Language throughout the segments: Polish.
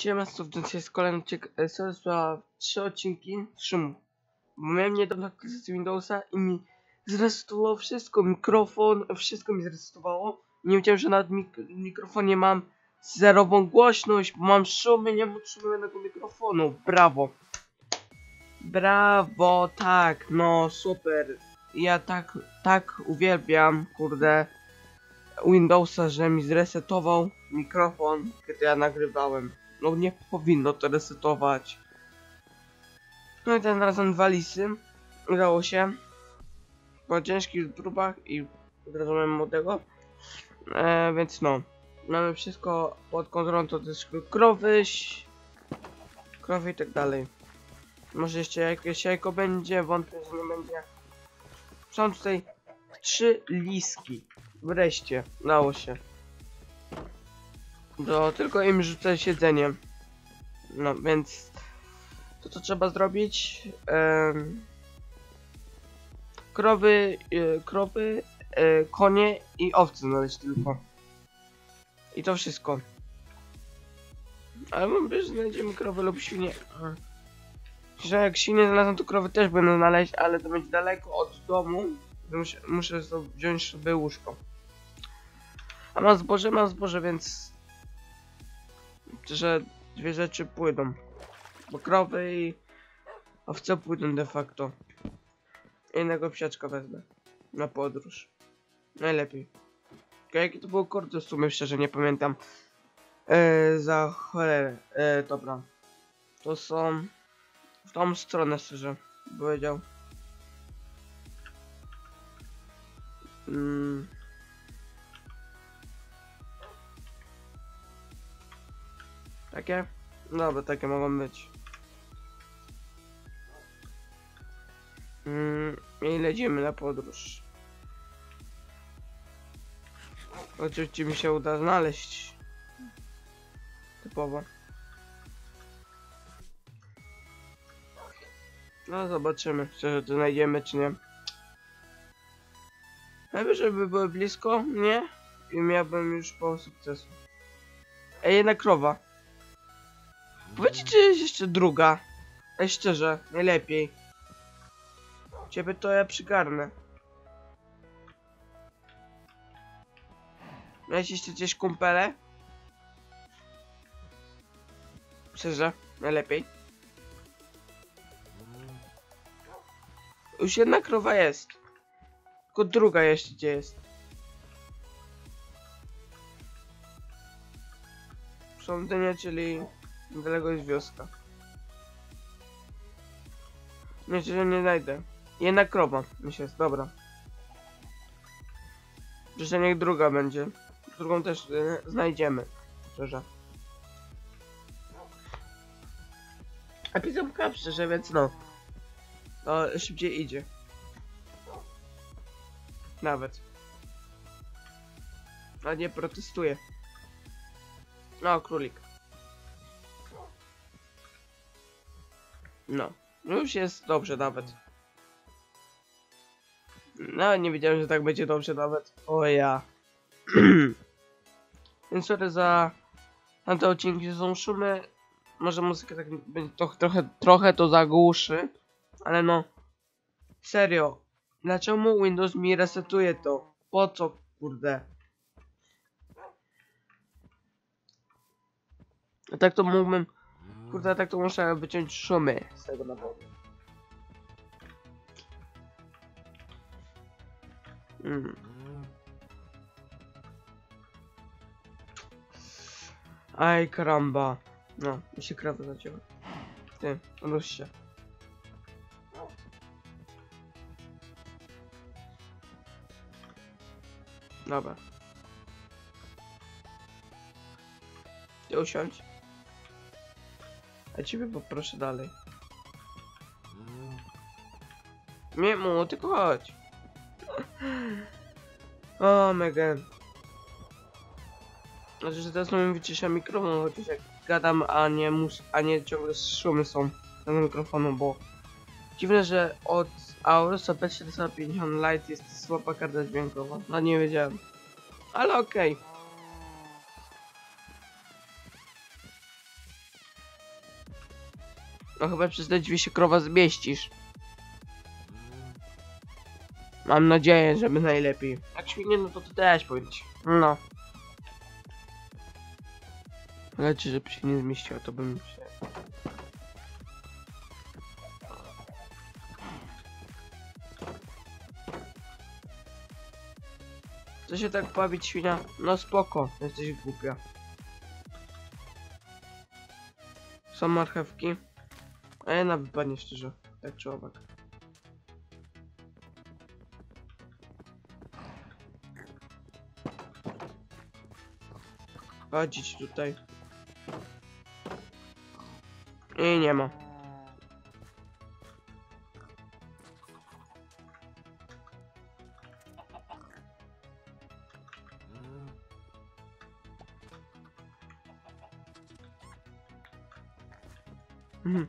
Siema, to jest kolejny odcinek za 3 odcinki szumu. Bo miałem niedawno aktualizację Windowsa i mi zresetowało wszystko, mikrofon, wszystko mi zresetowało. Nie wiedziałem, że na mikrofonie mam zerową głośność, bo mam szumy, nie mam utrzymanego mikrofonu. Brawo. Brawo, tak, no super. Ja tak uwielbiam, kurde, Windowsa, że mi zresetował mikrofon, kiedy ja nagrywałem. No nie powinno to resetować. No i ten razem 2 lisy. Udało się. Po ciężkich próbach i od razu mamy młodego. Więc no. Mamy wszystko pod kontrolą, to też krowy i tak dalej. Może jeszcze jakieś jajko będzie, wątpię, że nie będzie. Są tutaj 3 liski. Wreszcie, udało się. Tylko im rzucę siedzenie. No więc to co trzeba zrobić, krowy, konie i owce znaleźć tylko. I to wszystko. Ale może znajdziemy krowy lub świnie. Że jak świnie znalazłem, to krowy też będą znaleźć, ale to będzie daleko od domu. Muszę wziąć sobie łóżko. A mam zboże, więc że 2 rzeczy pójdą. Bo krowy i owce pójdą de facto. Innego psiaczka wezmę na podróż. Najlepiej. Jakie to było kordy w sumie, szczerze nie pamiętam. Za cholerę. Dobra. To są w tą stronę, szczerze powiedział. Takie? Dobra, takie mogą być. I lecimy na podróż. Oczywiście mi się uda znaleźć. Typowo. No zobaczymy, czy to znajdziemy, czy nie. Najpierw, żeby były blisko mnie i miałbym już po sukcesu. Jedna krowa. Powiedzcie, czy jest jeszcze druga. Szczerze, najlepiej. Ciebie to ja przygarnę. Miałeś jeszcze gdzieś kumpele? Szczerze, najlepiej. Już jedna krowa jest. Tylko druga jeszcze gdzie jest. Sądzenie, czyli niedaleko jest wioska. Nie, że nie znajdę. Jedna krowa, myślę, dobra. Przecież niech druga będzie. Drugą też znajdziemy. Szczerze. A pisomka szczerze, więc no. To szybciej idzie. Nawet. A nie protestuje. No, królik. No. Już jest dobrze nawet. No, nie wiedziałem, że tak będzie dobrze nawet. O ja. Więc sorry za tamte odcinki, że są szumy. Może muzyka tak będzie trochę to zagłuszy. Ale no. Serio. Dlaczego Windows mi resetuje to? Po co, kurde? A tak to mógłbym... Kurde, tak to muszę wyciąć szumy z tego nawodu. Aj, karamba. No, mi się krawa zacięła. Ty, rusz się. Dobra. Ty usiądź. A ciebie poproszę dalej. Nie mu, tylko chodź. O, mega. Znaczy, że teraz mi wycisza mikrofon, chociaż jak gadam, a nie ciągle szumy są na mikrofonu, bo dziwne, że od Aurusa P450 Lite jest słaba karta dźwiękowa. No nie wiedziałem. Ale okej. No chyba przez te drzwi się krowa zmieścisz. Mam nadzieję, żeby najlepiej. Jak świnie, no to ty też powiedz. No. Ale czy żeby się nie zmieściło, to bym się... Chce się tak bawić, świnia? No spoko, jesteś głupia. Są marchewki. A jedna wypadnie szczerze. Tak czy owak. Chodzić tutaj. I nie ma. Mhm.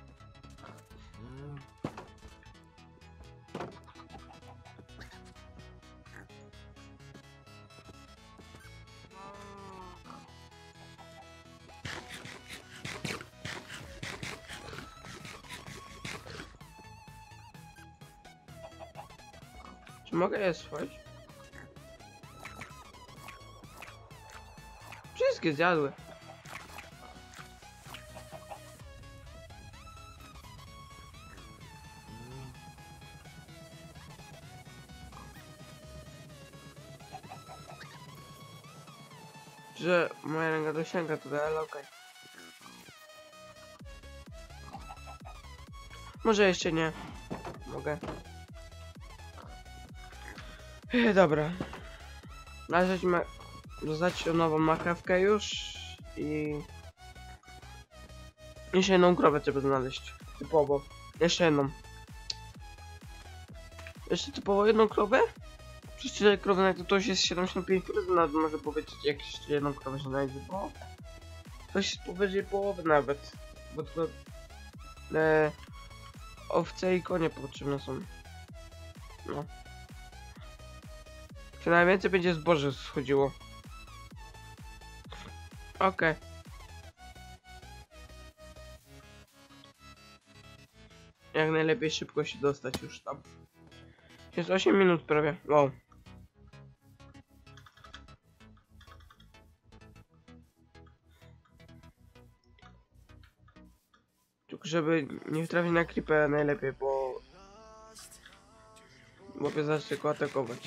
Czy mogę je swoić? Wszystkie zjadły. Że moja ręka dosięga tutaj, ale okej. Może jeszcze nie. Mogę. Dobra. Dodać nową marchewkę już i... Jeszcze jedną krowę trzeba znaleźć. Typowo. Jeszcze jedną. Jeszcze typowo jedną krowę? Przecież tyle krowy, to już jest 75%, nawet może powiedzieć, jak jeszcze jedną krowę się znajdzie, bo... To jest powyżej połowy nawet. Bo tylko... owce i konie potrzebne są. No. Czy najwięcej będzie zboże schodziło. Okej. Jak najlepiej szybko się dostać już tam. Jest 8 minut prawie. Wow. Tylko żeby nie trafić na creepera najlepiej, bo... Mogę zacząć go atakować.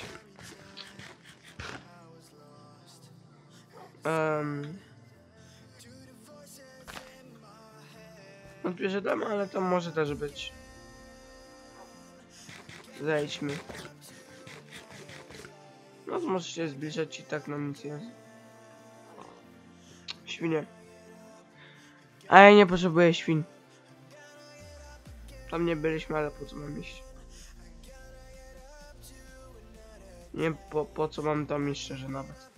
Wątpię, że tam, ale to może też być. Zejdźmy. No to może się zbliżać i tak nam nic jest. Świnie. A ja nie potrzebuję świn. Tam nie byliśmy, ale po co mam iść? Nie po co mam tam iść szczerze nawet.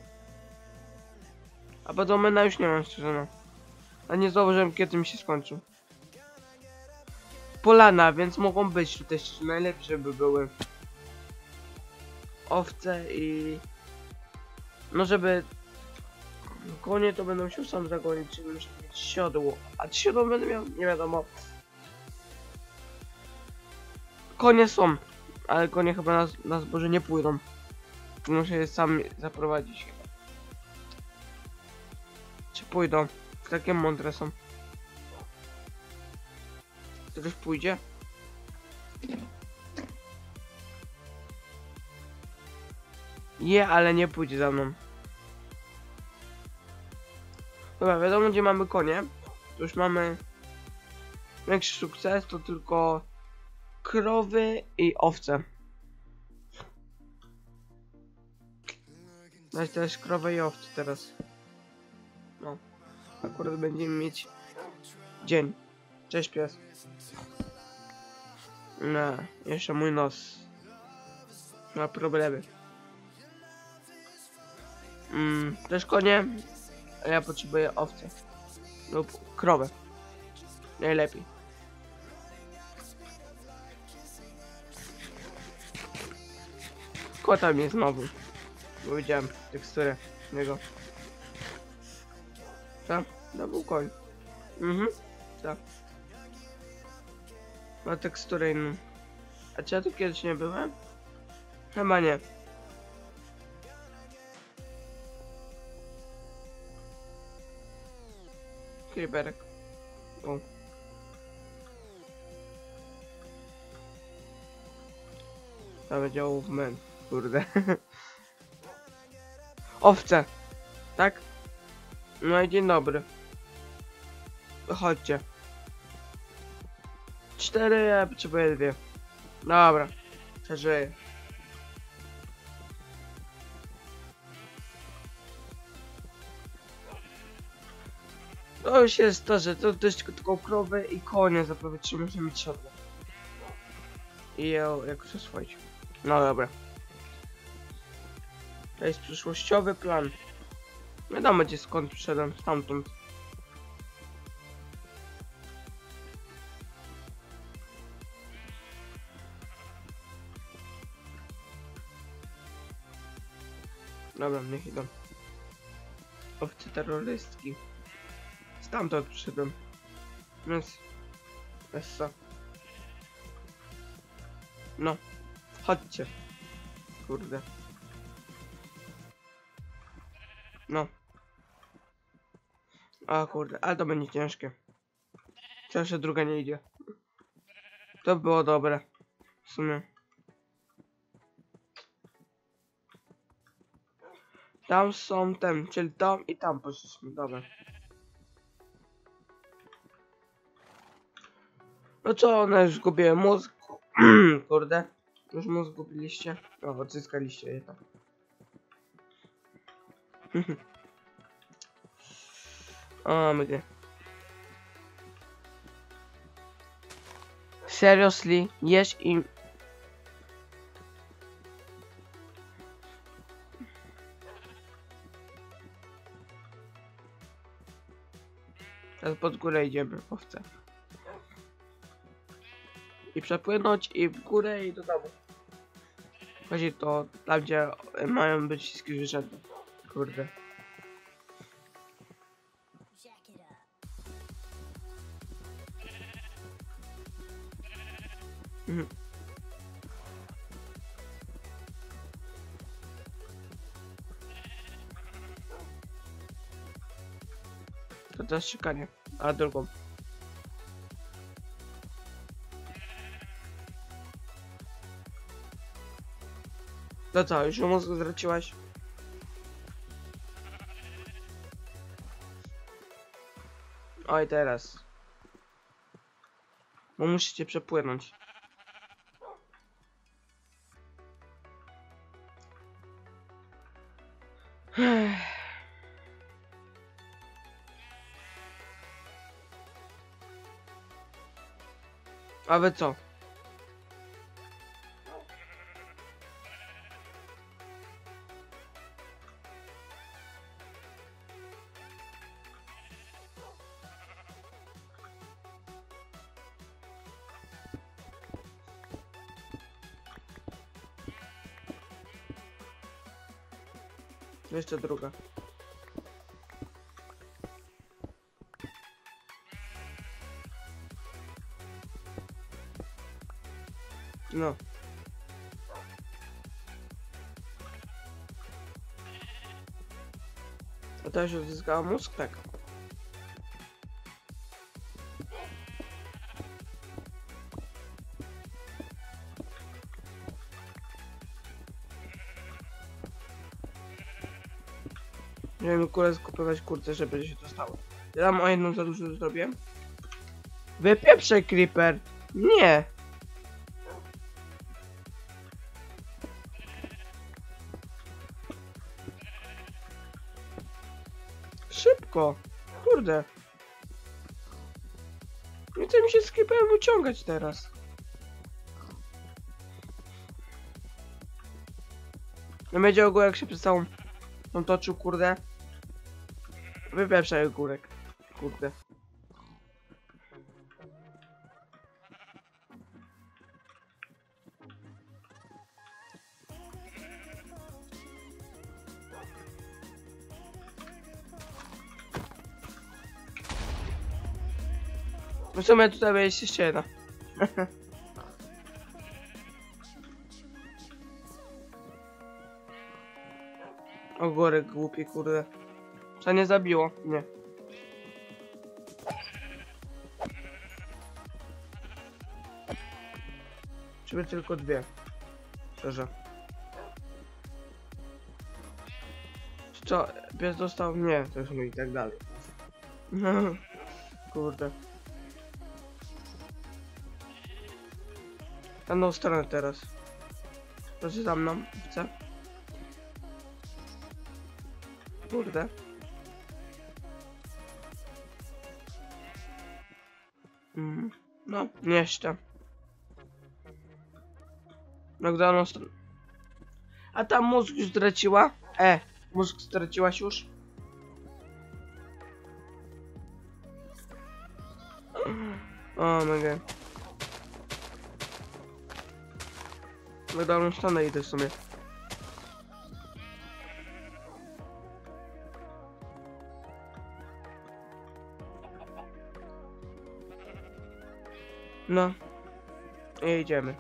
A po domena już nie mam szczerze no. A nie zauważyłem kiedy mi się skończył. Polana, więc mogą być tutaj szczerze najlepiej, żeby były owce i... No żeby... Konie to będą się sam zagonić, czyli muszę mieć siodło. A czy siodło będę miał? Nie wiadomo. Konie są, ale konie chyba na zboże nie pójdą. Muszę je sam zaprowadzić chyba. Czy pójdą? Takie mądre są. Ktoś pójdzie? Ale nie pójdzie za mną. Dobra, wiadomo gdzie mamy konie. To już mamy większy sukces, to tylko krowy i owce. Dać też krowę i owce teraz. No. Akurat będziemy mieć dzień. Cześć pies. No, jeszcze mój nos. Ma problemy. Też konie. A ja potrzebuję owce. Lub krowę. Najlepiej. Kota mnie znowu. Bo widziałem teksturę niego. Co? To był koń. Tak. Ma teksturę inną. A czy ja tu kiedyś nie byłem? Chyba nie. Creeperek. O. To będzie movement. Kurde. Owce. Tak? No i dzień dobry. Chodźcie. 4, ja potrzebuję 2. Dobra. Przeżyję. To już jest to, że to jest tylko krowy i konie zapowiedź, muszę mieć siodło. I jak przyswoić. No dobra. To jest przyszłościowy plan. Wiadomo gdzie skąd przyszedłem, stamtąd. Dobra, niech idą. Owce terrorystki. Stamtąd przyszedłem. Więc... Essa. No. Chodźcie. Kurde. No. O kurde, ale to będzie ciężkie. Zawsze druga nie idzie. To było dobre. W sumie. Tam są ten, czyli tam i tam poszliśmy, dobra. No co, one już zgubiłem mózg. Kurde. Już mózg zgubiliście. O, odzyskaliście je tam. O, my. Seriously, jesz im. Teraz pod górę idziemy, owce. I przepłynąć i w górę i do domu. Chodzi to tam gdzie mają być wszystkie zwierzęta. Kurde. Mhm. To teraz szukanie, a drugą. To co, już mózg zwróciłaś? Oj, teraz. Bo musicie przepłynąć. A wy co? Jeszcze druga. No. A to już odzyskała mózg? Tak. Będziemy kulę skupować kurce, żeby się to stało. Ja tam o jedną za dużo zrobiłem. Wypieprzaj, Creeper! Nie! Szybko! Kurde! Nie chce mi się z Creeperem wyciągać teraz. No będzie ogół jak się przez całą tą toczył, kurde. Wypieprzaj ogórek. Kurde. W sumie tutaj jest jeszcze jedna. Ogórek głupi, kurde. Co nie zabiło? Nie. Czy tylko dwie? Szczerze. Co? Pies dostał? Nie, to już mój i tak dalej. Kurde. Tamną stronę teraz. Proszę za mną, chcę. Kurde. No, nie jeszcze. Nagdaną stronę. A tam mózg już straciła? Mózg straciłaś już? O mega. Nagdaną stronę idę w sumie. No. I idziemy.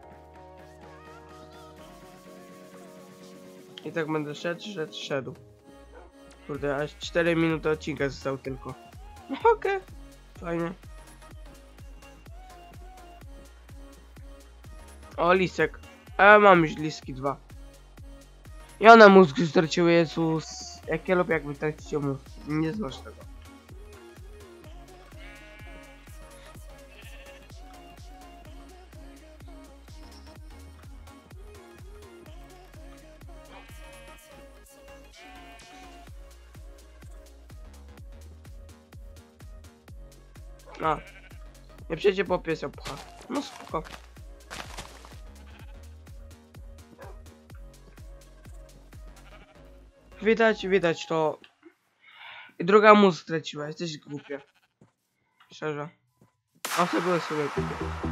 I tak będę szedł. Kurde, aż 4 minuty odcinka został tylko. No okej. Fajnie. O, lisek. A ja mam już liski 2. I one mózg straciły, Jezus. Jak ja lubię, jak wy tracicie mózg. Nie znasz tego. A. Nie przejdzie po piesa pcha. No spoko. Widać to. I druga mózg straciła, jesteś głupia. Szczerze. A to były sobie głupie.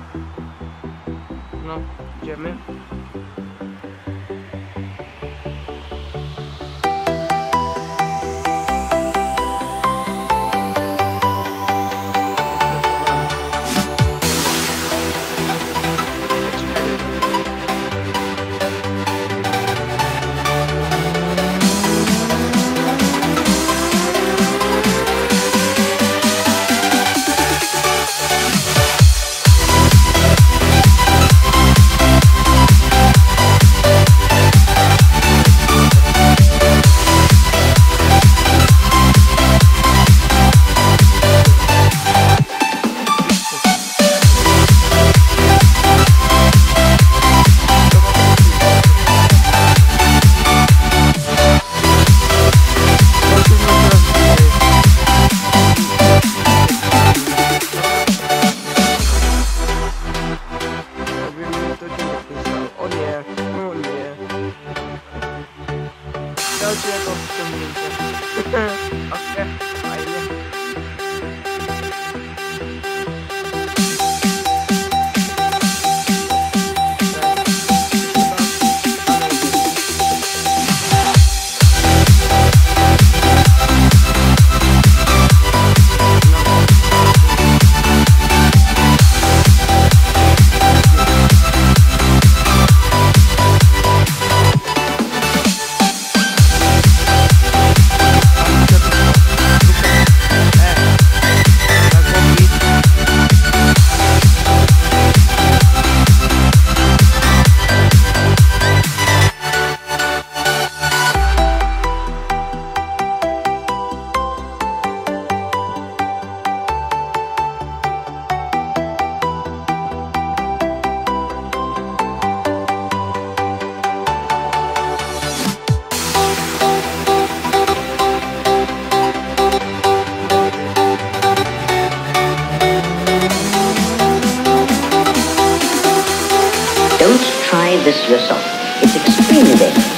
No, idziemy. Okej, fajnie. Don't try this yourself. It's extremely dangerous.